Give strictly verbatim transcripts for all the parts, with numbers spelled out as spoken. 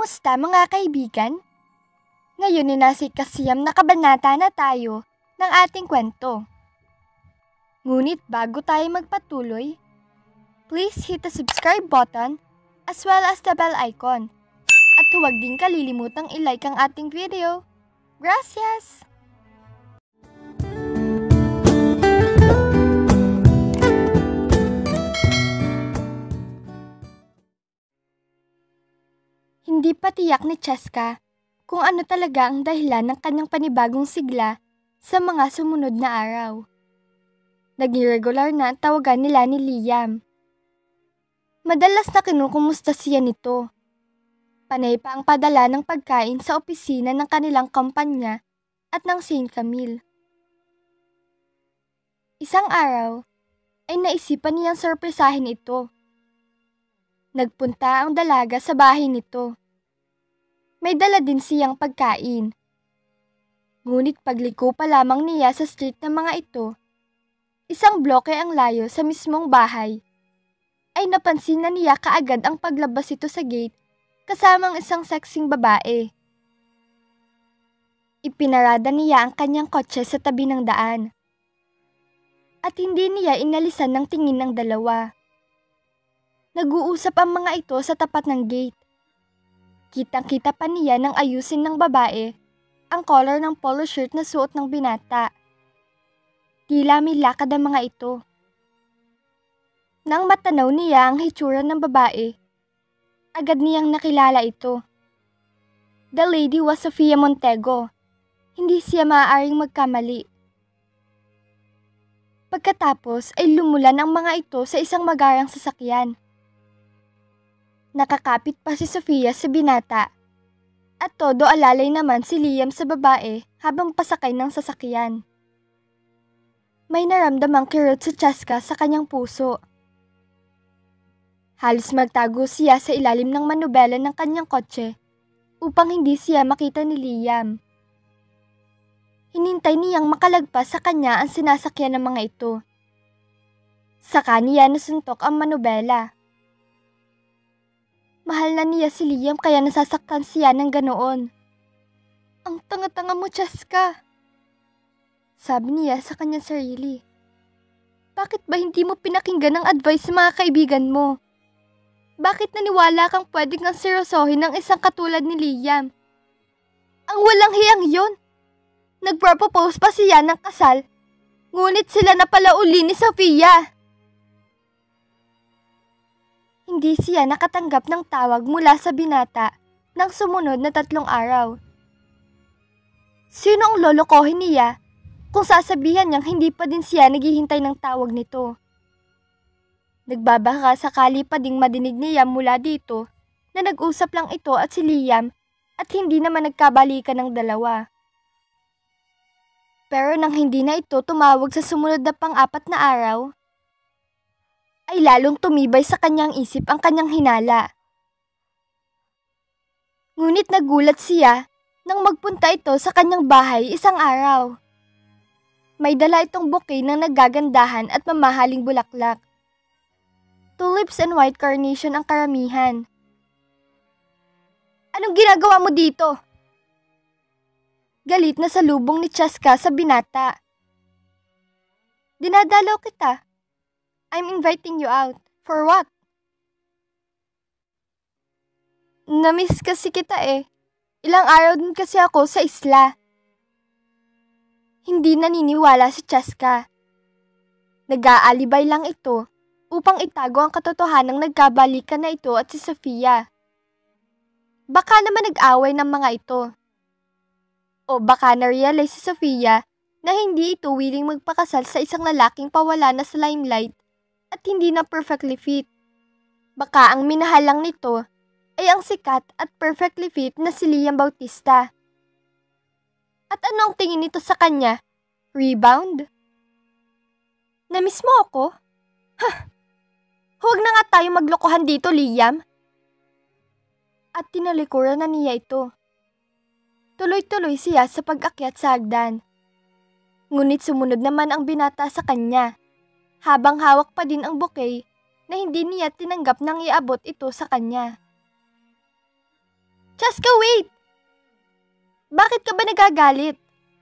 Kumusta mga kaibigan? Ngayon ni nasa ikasiyam na kabanata na tayo ng ating kwento. Ngunit bago tayo magpatuloy, please hit the subscribe button as well as the bell icon. At huwag din kalilimutang i-like ang ating video. Gracias! Hindi pa tiyak ni Cheska kung ano talaga ang dahilan ng kanyang panibagong sigla sa mga sumunod na araw. Naging regular na ang tawagan nila ni Liam. Madalas na kinukumusta siya nito. Panay pa ang padala ng pagkain sa opisina ng kanilang kumpanya at ng Saint Camille. Isang araw ay naisipan niyang sorpresahin ito. Nagpunta ang dalaga sa bahay nito. May dala din siyang pagkain. Ngunit pagliko pa lamang niya sa street ng mga ito, isang bloke ang layo sa mismong bahay, ay napansin na niya kaagad ang paglabas ito sa gate kasamang isang sexing babae. Ipinarada niya ang kanyang kotse sa tabi ng daan. At hindi niya inalisan ng tingin ng dalawa. Nag-uusap ang mga ito sa tapat ng gate. Kitang-kita pa niya nang ayusin ng babae ang collar ng polo shirt na suot ng binata. Tila may lakad ang mga ito. Nang matanaw niya ang hitsura ng babae, agad niyang nakilala ito. The lady was Sofia Montego. Hindi siya maaaring magkamali. Pagkatapos ay lumulan ang mga ito sa isang magarang sasakyan. Nakakapit pa si Sofia sa binata at todo alalay naman si Liam sa babae habang pasakay ng sasakyan. May naramdamang kirot sa Cheska sa kanyang puso. Halos magtago siya sa ilalim ng manubela ng kanyang kotse upang hindi siya makita ni Liam. Hinintay niyang makalagpas sa kanya ang sinasakyan ng mga ito. Saka niya nasuntok ang manubela. Mahal na niya si Liam kaya nasasaktan siya ng ganoon. Ang tanga-tanga mo, Cheska. Sabi niya sa kanyang sarili. Bakit ba hindi mo pinakinggan ang advice sa mga kaibigan mo? Bakit naniwala kang pwede kang seryosohin ng isang katulad ni Liam? Ang walang hiyang yon. Nagpropose pa siya ng kasal, ngunit sila na pala uli ni Sofia. Hindi siya nakatanggap ng tawag mula sa binata ng sumunod na tatlong araw. Sino ang lolokohin niya kung sasabihan niyang hindi pa din siya naghihintay ng tawag nito? Nagbabaka sakali pa ding madinig niya mula dito na nag-usap lang ito at si Liam at hindi naman nagkabalikan ng dalawa. Pero nang hindi na ito tumawag sa sumunod na pang-apat na araw, ay lalong tumibay sa kanyang isip ang kanyang hinala. Ngunit nagulat siya nang magpunta ito sa kanyang bahay isang araw. May dala itong bouquet ng nagagandahan at mamahaling bulaklak. Tulips and white carnation ang karamihan. Anong ginagawa mo dito? Galit na salubong ni Cheska sa binata. Dinadalaw kita. I'm inviting you out. For what? Namiss kasi kita eh. Ilang araw din kasi ako sa isla. Hindi naniniwala si Cheska. Nag-aalibay lang ito upang itago ang katotohanang nagkabalikan na ito at si Sofia. Baka naman nag-away ng mga ito. O baka na-realize si Sofia na hindi ito willing magpakasal sa isang lalaking pawala na sa limelight at hindi na perfectly fit. Baka ang minahal lang nito ay ang sikat at perfectly fit na si Liam Bautista. At anong tingin nito sa kanya? Rebound? Namiss mo ako? Huh! Huwag na nga tayo maglokohan dito, Liam. At tinalikuran na niya ito. Tuloy-tuloy siya sa pag-akyat sa hagdan. Ngunit sumunod naman ang binata sa kanya, habang hawak pa din ang bouquet na hindi niya tinanggap nang iabot ito sa kanya. Cheska, wait! Bakit ka ba nagagalit?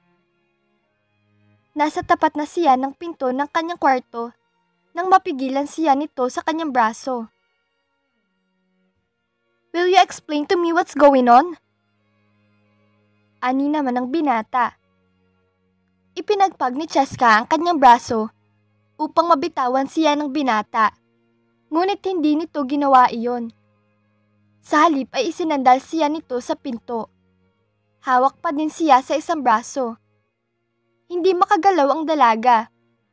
Nasa tapat na siya ng pinto ng kanyang kwarto nang mapigilan siya nito sa kanyang braso. Will you explain to me what's going on? Ani naman ng binata. Ipinagpag ni Cheska ang kanyang braso upang mabitawan siya ng binata. Ngunit hindi nito ginawa iyon. Sa halip ay isinandal siya nito sa pinto. Hawak pa din siya sa isang braso. Hindi makagalaw ang dalaga.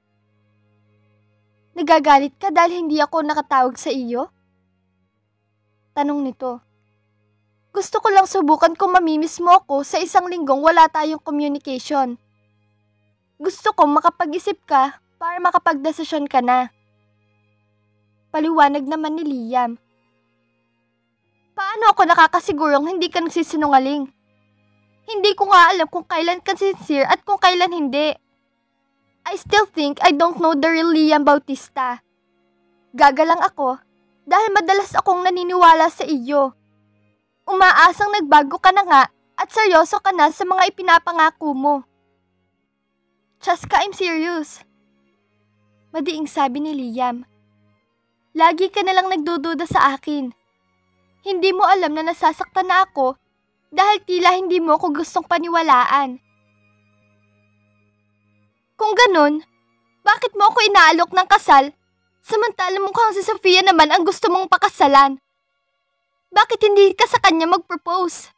Nagagalit ka dahil hindi ako nakatawag sa iyo? Tanong nito. Gusto ko lang subukan kung mamimiss mo ako sa isang linggong wala tayong communication. Gusto ko makapag-isip ka para makapagdesisyon ka na. Paliwanag naman ni Liam. Paano ako nakakasigurong hindi ka nagsisinungaling? Hindi ko nga alam kung kailan ka sincere at kung kailan hindi. I still think I don't know the real Liam Bautista. Gagalang ako dahil madalas akong naniniwala sa iyo. Umaasang nagbago ka na nga at seryoso ka na sa mga ipinapangako mo. Cheska, I'm serious. Madiing sabi ni Liam. Lagi ka nalang nagdududa sa akin. Hindi mo alam na nasasaktan na ako dahil tila hindi mo ako gustong paniwalaan. Kung ganun, bakit mo ako inaalok ng kasal samantalang mukhang si Sofia naman ang gusto mong pakasalan? Bakit hindi ka sa kanya mag-propose?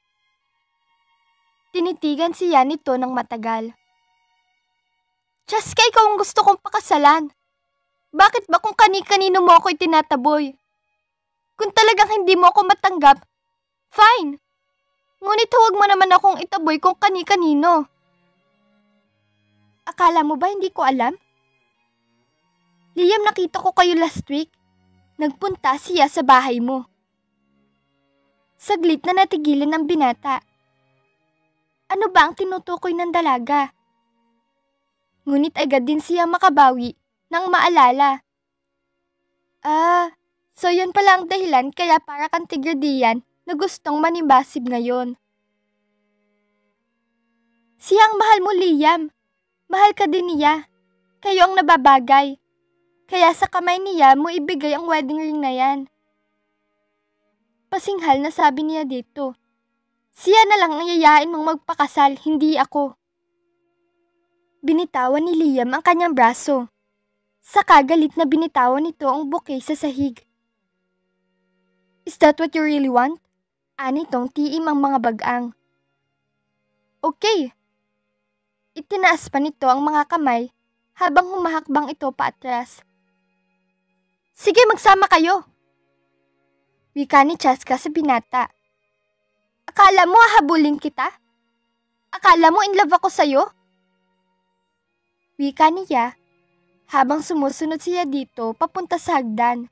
Tinitigan siya nito ng matagal. Cheska, ikaw ang gusto kong pakasalan. Bakit ba kung kani-kanino mo ako itinataboy? Kung talagang hindi mo ako matanggap, fine. Ngunit huwag mo naman akong itaboy kung kani-kanino. Akala mo ba hindi ko alam? Liam, nakita ko kayo last week. Nagpunta siya sa bahay mo. Saglit na natigilan ng binata. Ano ba ang tinutukoy ng dalaga? Ngunit agad din siya makabawi nang maalala. Ah, so yun pala ang dahilan kaya para kang tigradian na gustong manimbasib ngayon. Siya ang mahal mo, Liam. Mahal ka din niya. Kayo ang nababagay. Kaya sa kamay niya mo ibigay ang wedding ring na yan. Pasinghal na sabi niya dito. Siya na lang ang yayain mong magpakasal, hindi ako. Binitawan ni Liam ang kanyang braso. Saka galit na binitawan nito ang bouquet sa sahig. Is that what you really want? Anitong tiim ang mga bagang. Okay. Itinaas pa nito ang mga kamay habang humahakbang ito paatras. Sige, magsama kayo. Wika ni Cheska sa binata. Akala mo hahabulin kita? Akala mo in love ako sa'yo? Wika niya habang sumusunod siya dito papunta sa hagdan.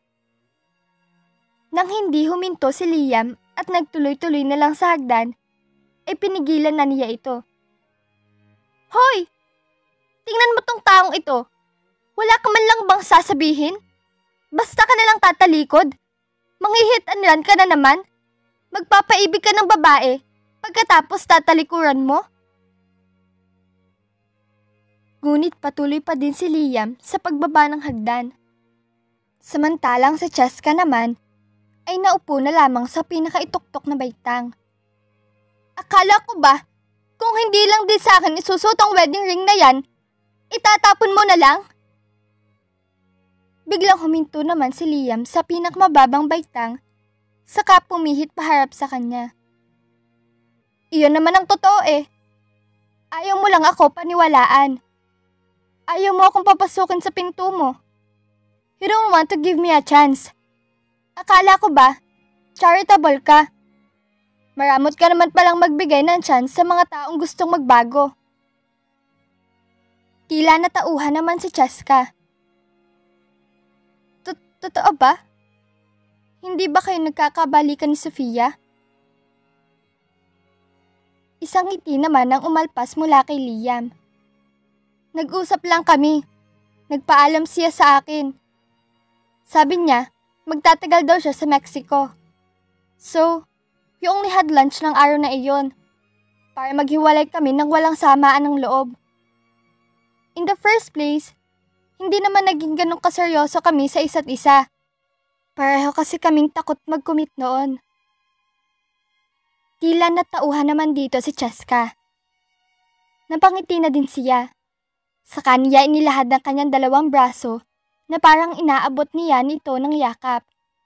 Nang hindi huminto si Liam at nagtuloy-tuloy na lang sa hagdan, ay pinigilan na niya ito. Hoy! Tingnan mo tong taong ito. Wala ka man lang bang sasabihin? Basta ka na lang tatalikod. Manghihit-an ka na naman. Magpapaibig ka ng babae pagkatapos tatalikuran mo. Ngunit patuloy pa din si Liam sa pagbaba ng hagdan. Samantalang si Cheska naman ay naupo na lamang sa pinakaituktok na baitang. Akala ko ba, kung hindi lang din sa akin isusot ang wedding ring na yan, itatapon mo na lang? Biglang huminto naman si Liam sa pinakmababang baitang, saka pumihit paharap sa kanya. Iyon naman ang totoo eh. Ayaw mo lang ako paniwalaan. Ayaw mo akong papasukin sa pinto mo. You don't want to give me a chance. Akala ko ba, charitable ka? Maramot ka naman palang magbigay ng chance sa mga taong gustong magbago. Tila natauhan naman si Cheska. Totoo ba? Hindi ba kayo nagkakabalikan ni Sofia? Isang ngiti naman ang umalpas mula kay Liam. Nag-usap lang kami. Nagpaalam siya sa akin. Sabi niya, magtatagal daw siya sa Mexico. So, We only had lunch ng araw na iyon para maghiwalay kami ng walang samaan ng loob. In the first place, hindi naman naging ganun kaseryoso kami sa isa't isa. Pareho kasi kaming takot mag-commit noon. Tila natauhan naman dito si Cheska. Napangiti na din siya. Sa kanya inilahad ng kanyang dalawang braso na parang inaabot niya nito ng yakap.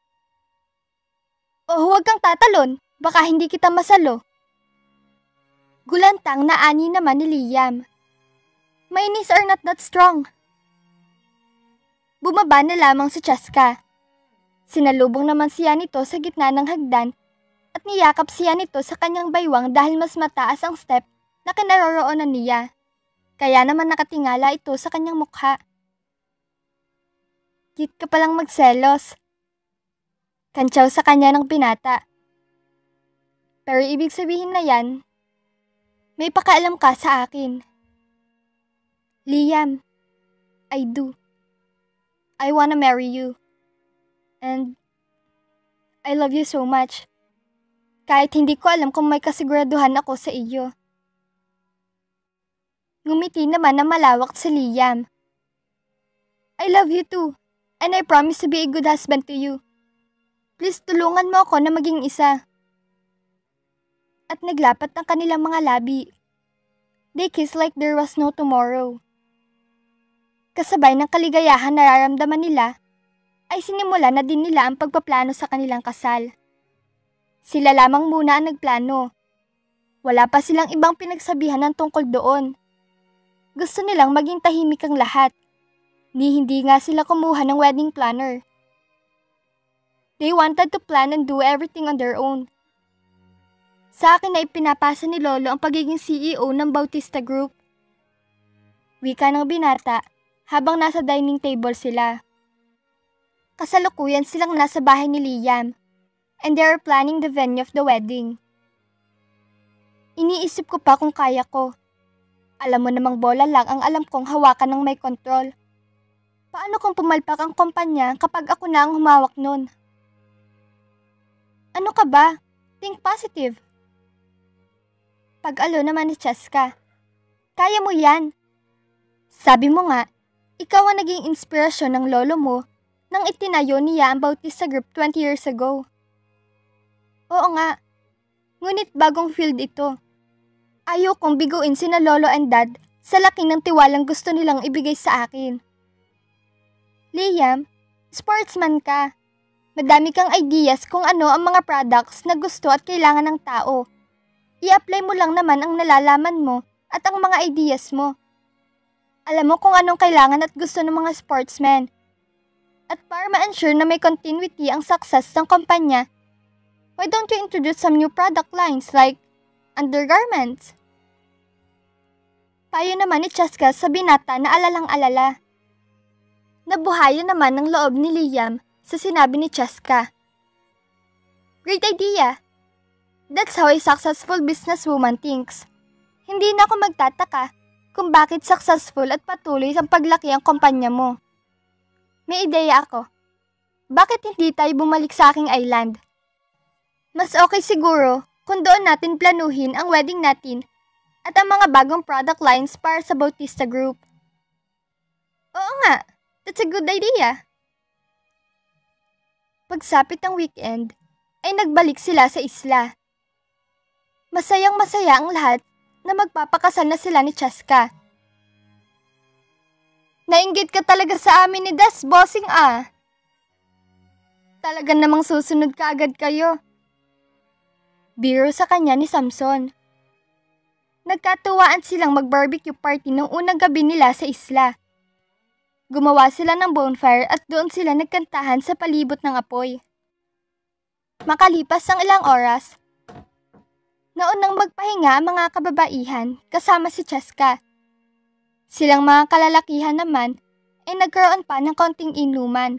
Oh, huwag kang tatalon, baka hindi kita masalo. Gulantang na ani naman ni Liam. My knees are not that strong. Bumaba na lamang si Cheska. Sinalubong naman siya nito sa gitna ng hagdan at niyakap siya nito sa kanyang baywang dahil mas mataas ang step na kinaroroonan niya. Kaya naman nakatingala ito sa kanyang mukha. Cute ka palang magselos. Kantsaw sa kanya ng binata. Pero ibig sabihin na yan, may pakaalam ka sa akin. Liam, I do. I wanna marry you. And I love you so much. Kahit hindi ko alam kung may kasiguraduhan ako sa iyo. Ngumiti naman na malawak si Liam. I love you too, and I promise to be a good husband to you. Please tulungan mo ako na maging isa. At naglapat ang kanilang mga labi. They kissed like there was no tomorrow. Kasabay ng kaligayahan na nararamdaman nila, ay sinimula na din nila ang pagpaplano sa kanilang kasal. Sila lamang muna ang nagplano. Wala pa silang ibang pinagsabihan ng tungkol doon. Gusto nilang maging tahimik ang lahat. Ni hindi nga sila kumuha ng wedding planner. They wanted to plan and do everything on their own. Sa akin na ipinapasa ni Lolo ang pagiging C E O ng Bautista Group. Wika ng binata habang nasa dining table sila. Kasalukuyan silang nasa bahay ni Liam and they are planning the venue of the wedding. Iniisip ko pa kung kaya ko. Alam mo namang bola lang ang alam kong hawakan ng may kontrol. Paano kung pumalpak ang kumpanya kapag ako na ang humawak nun? Ano ka ba? Think positive. Pag-alo naman ni Cheska. Kaya mo yan. Sabi mo nga, ikaw ang naging inspirasyon ng lolo mo nang itinayo niya ang Bautista Group twenty years ago. Oo nga. Ngunit bagong field ito. Ayaw kong biguin sina lolo and dad sa laki ng tiwalang gusto nilang ibigay sa akin. Liam, sportsman ka. Madami kang ideas kung ano ang mga products na gusto at kailangan ng tao. I-apply mo lang naman ang nalalaman mo at ang mga ideas mo. Alam mo kung anong kailangan at gusto ng mga sportsmen. At para ma-ensure na may continuity ang success ng kumpanya, why don't you introduce some new product lines like undergarments? Payo naman ni Cheska sa binata na alalang-alala. Nabuhayan naman ng loob ni Liam sa sinabi ni Cheska. Great idea! That's how a successful businesswoman thinks. Hindi na ako magtataka kung bakit successful at patuloy ang paglaki ang kumpanya mo. May ideya ako. Bakit hindi tayo bumalik sa aking island? Mas okay siguro kung doon natin planuhin ang wedding natin at ang mga bagong product lines para sa Bautista Group. Oo nga, that's a good idea. Pagsapit ng weekend, ay nagbalik sila sa isla. Masayang masaya ang lahat na magpapakasal na sila ni Cheska. Nainggit ka talaga sa amin ni Des, bossing ah. Talaga namang susunod ka agad kayo. Biro sa kanya ni Samson. Nagkatuwaan silang mag-barbecue party nung unang gabi nila sa isla. Gumawa sila ng bonfire at doon sila nagkantahan sa palibot ng apoy. Makalipas ang ilang oras, naunang magpahinga ang mga kababaihan kasama si Cheska. Silang mga kalalakihan naman ay nagkaroon pa ng konting inuman.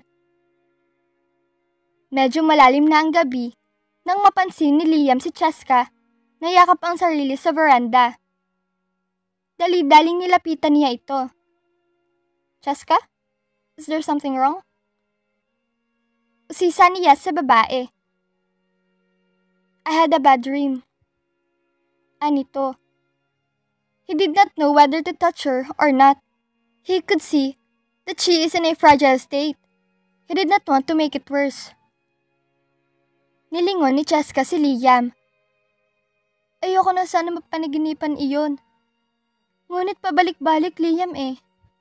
Medyo malalim na ang gabi nang mapansin ni Liam si Cheska na yakap ang sarili sa veranda. Dali-daling nilapitan niya ito. Cheska? Is there something wrong? Usisa niya sa babae. I had a bad dream. Anito. He did not know whether to touch her or not. He could see that she is in a fragile state. He did not want to make it worse. Nilingon ni Cheska si Liam. Ayoko na sana mapanaginipan iyon. Ngunit pabalik-balik, Liam eh.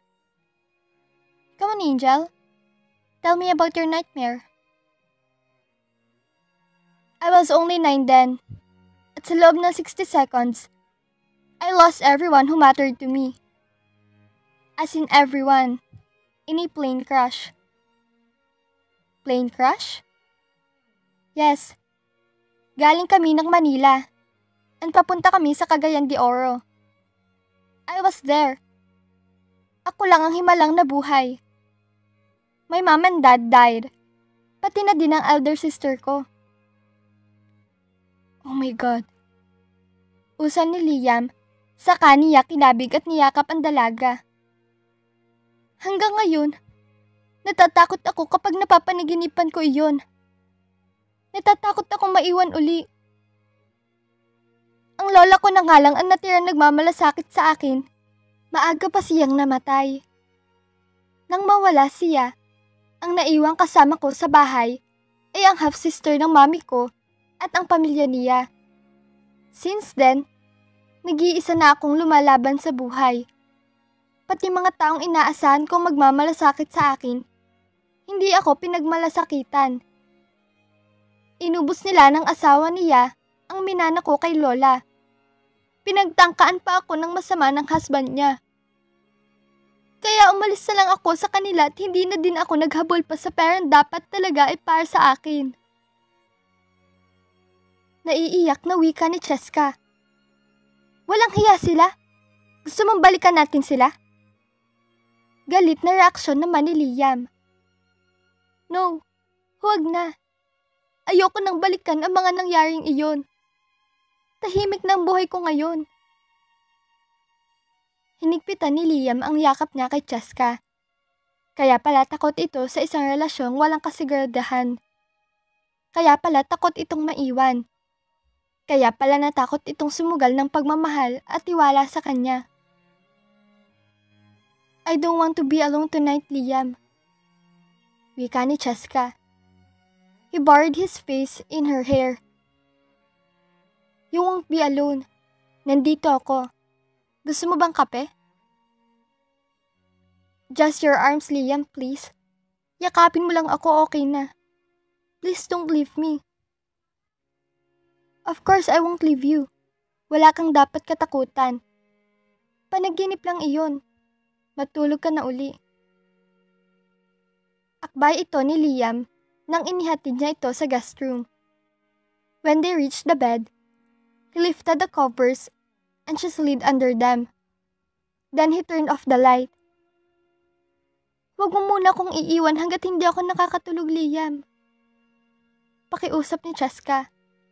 Come on, Angel. Tell me about your nightmare. I was only nine then. At sa loob ng sixty seconds, I lost everyone who mattered to me. As in everyone. In a plane crash. Plane crash? Yes. Galing kami ng Manila. And papunta kami sa Cagayan de Oro. I was there. Ako lang ang himalang na buhay. My mom and dad died. Pati na din ang elder sister ko. Oh my God. Usan ni Liam, saka niya kinabig at niyakap ang dalaga. Hanggang ngayon, natatakot ako kapag napapanaginipan ko iyon. Natatakot akong maiwan uli. Ang lola ko na nga lang ang natirang nagmamalasakit sa akin. Maaga pa siyang namatay. Nang mawala siya, ang naiwang kasama ko sa bahay ay ang half-sister ng mami ko at ang pamilya niya. Since then, nag-iisa na akong lumalaban sa buhay. Pati mga taong inaasahan kong magmamalasakit sa akin, hindi ako pinagmalasakitan. Inubos nila ng asawa niya ang minana ko kay lola. Pinagtangkaan pa ako ng masama ng husband niya. Kaya umalis na lang ako sa kanila at hindi na din ako naghabol pa sa parang dapat talaga ay para sa akin. Naiiyak na wika ni Cheska. Walang hiya sila. Gusto mong balikan natin sila? Galit na reaksyon naman ni Liam. No, huwag na. Ayoko nang balikan ang mga nangyaring iyon. Tahimik na ang buhay ko ngayon. Hinigpitan ni Liam ang yakap niya kay Cheska. Kaya pala takot ito sa isang relasyong walang kasiguraduhan. Kaya pala takot itong maiwan. Kaya pala natakot itong sumugal ng pagmamahal at tiwala sa kanya. I don't want to be alone tonight, Liam. Wika ni Cheska. He buried his face in her hair. You won't be alone. Nandito ako. Gusto mo bang kape? Just your arms, Liam, please. Yakapin mo lang ako, okay na. Please don't leave me. Of course, I won't leave you. Wala kang dapat katakutan. Panaginip lang iyon. Matulog ka na uli. Akbay ito ni Liam nang inihatid niya ito sa guest room. When they reached the bed, he lifted the covers and she slid under them. Then he turned off the light. Huwag mo muna akong iiwan hanggat hindi ako nakakatulog, Liam. Pakiusap ni Cheska.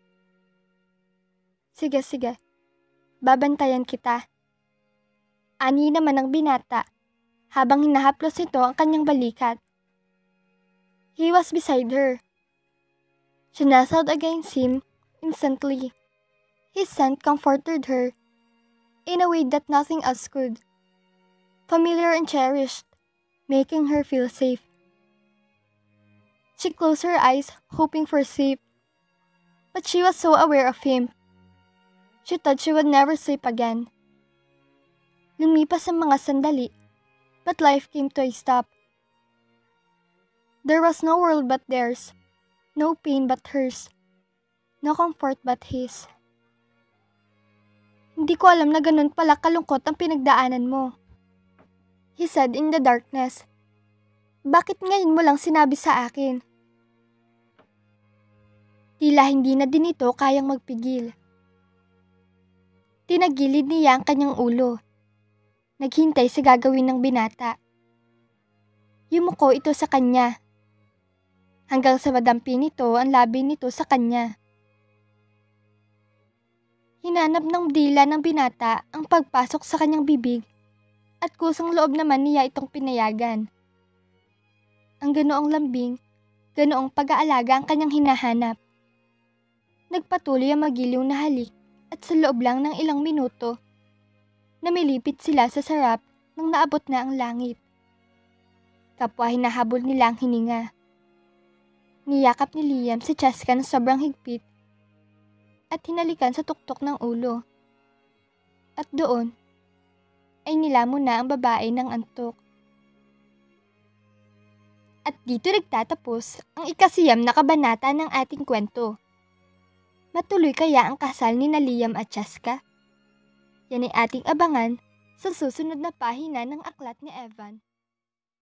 Sige, sige. Babantayan kita. Ani naman ang binata habang hinahaplos nito ang kanyang balikat. He was beside her. She nestled against him instantly. His scent comforted her in a way that nothing else could. Familiar and cherished, making her feel safe. She closed her eyes, hoping for sleep. But she was so aware of him. She thought she would never sleep again. Lumipas ang mga sandali, but life came to a stop. There was no world but theirs, no pain but hers, no comfort but his. Hindi ko alam na ganun pala kalungkot ang pinagdaanan mo, he said in the darkness. Bakit ngayon mo lang sinabi sa akin? Tila hindi na din ito kayang magpigil. Tinagilid niya ang kanyang ulo. Naghintay sa gagawin ng binata. Yumuko ito sa kanya. Hanggang sa madampi nito ang labi nito sa kanya. Hinanap ng dila ng binata ang pagpasok sa kanyang bibig at kusang loob naman niya itong pinayagan. Ang ganoong lambing, ganoong pag-aalaga ang kanyang hinahanap. Nagpatuloy ang magiliw na halik at sa loob lang ng ilang minuto, namilipit sila sa sarap nang naabot na ang langit. Kapwa hinahabol nila ang hininga. Niyakap ni Liam si Cheska ng sobrang higpit at hinalikan sa tuktok ng ulo. At doon ay nilamon na ang babae ng antok. At dito nagtatapos ang ikasiyam na kabanata ng ating kwento. Matuloy kaya ang kasal ni na Liam at Cheska? Yan ay ating abangan sa susunod na pahina ng aklat ni Evan.